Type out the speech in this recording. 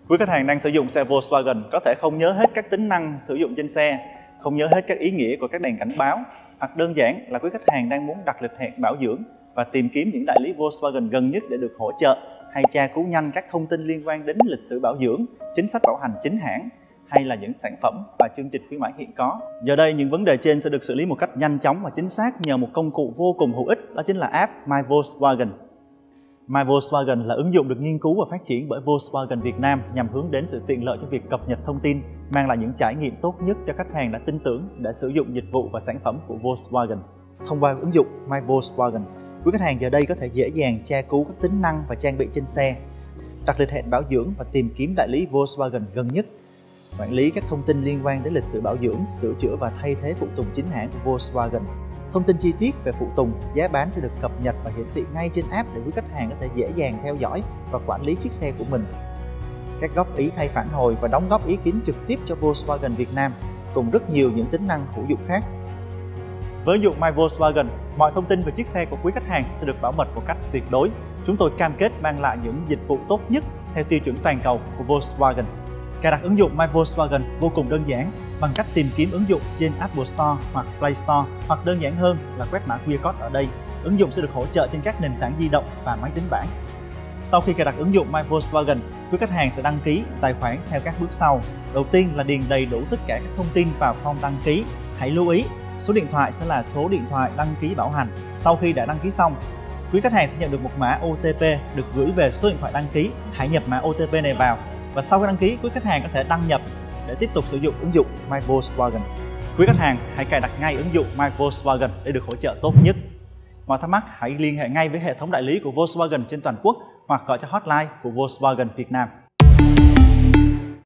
Quý khách hàng đang sử dụng xe Volkswagen có thể không nhớ hết các tính năng sử dụng trên xe, không nhớ hết các ý nghĩa của các đèn cảnh báo, hoặc đơn giản là quý khách hàng đang muốn đặt lịch hẹn bảo dưỡng và tìm kiếm những đại lý Volkswagen gần nhất để được hỗ trợ hay tra cứu nhanh các thông tin liên quan đến lịch sử bảo dưỡng, chính sách bảo hành chính hãng hay là những sản phẩm và chương trình khuyến mãi hiện có. Giờ đây những vấn đề trên sẽ được xử lý một cách nhanh chóng và chính xác nhờ một công cụ vô cùng hữu ích, đó chính là app My Volkswagen. My Volkswagen là ứng dụng được nghiên cứu và phát triển bởi Volkswagen Việt Nam nhằm hướng đến sự tiện lợi cho việc cập nhật thông tin, mang lại những trải nghiệm tốt nhất cho khách hàng đã tin tưởng để sử dụng dịch vụ và sản phẩm của Volkswagen. Thông qua ứng dụng My Volkswagen, quý khách hàng giờ đây có thể dễ dàng tra cứu các tính năng và trang bị trên xe, đặt lịch hẹn bảo dưỡng và tìm kiếm đại lý Volkswagen gần nhất, quản lý các thông tin liên quan đến lịch sử bảo dưỡng, sửa chữa và thay thế phụ tùng chính hãng của Volkswagen. Thông tin chi tiết về phụ tùng, giá bán sẽ được cập nhật và hiển thị ngay trên app để quý khách hàng có thể dễ dàng theo dõi và quản lý chiếc xe của mình. Các góp ý hay phản hồi và đóng góp ý kiến trực tiếp cho Volkswagen Việt Nam cùng rất nhiều những tính năng hữu dụng khác. Với ứng dụng My Volkswagen, mọi thông tin về chiếc xe của quý khách hàng sẽ được bảo mật một cách tuyệt đối. Chúng tôi cam kết mang lại những dịch vụ tốt nhất theo tiêu chuẩn toàn cầu của Volkswagen. Cài đặt ứng dụng My Volkswagen vô cùng đơn giản bằng cách tìm kiếm ứng dụng trên Apple Store hoặc Play Store, hoặc đơn giản hơn là quét mã QR code ở đây. Ứng dụng sẽ được hỗ trợ trên các nền tảng di động và máy tính bảng. Sau khi cài đặt ứng dụng My Volkswagen, quý khách hàng sẽ đăng ký tài khoản theo các bước sau. Đầu tiên là điền đầy đủ tất cả các thông tin vào form đăng ký. Hãy lưu ý, số điện thoại sẽ là số điện thoại đăng ký bảo hành. Sau khi đã đăng ký xong, quý khách hàng sẽ nhận được một mã OTP được gửi về số điện thoại đăng ký. Hãy nhập mã OTP này vào và sau khi đăng ký, quý khách hàng có thể đăng nhập để tiếp tục sử dụng ứng dụng My Volkswagen. Quý khách hàng hãy cài đặt ngay ứng dụng My Volkswagen để được hỗ trợ tốt nhất. Mọi thắc mắc hãy liên hệ ngay với hệ thống đại lý của Volkswagen trên toàn quốc hoặc gọi cho hotline của Volkswagen Việt Nam.